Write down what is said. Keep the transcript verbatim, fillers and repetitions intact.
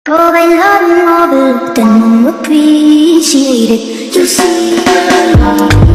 Provide love and more, but then won't appreciate it. You see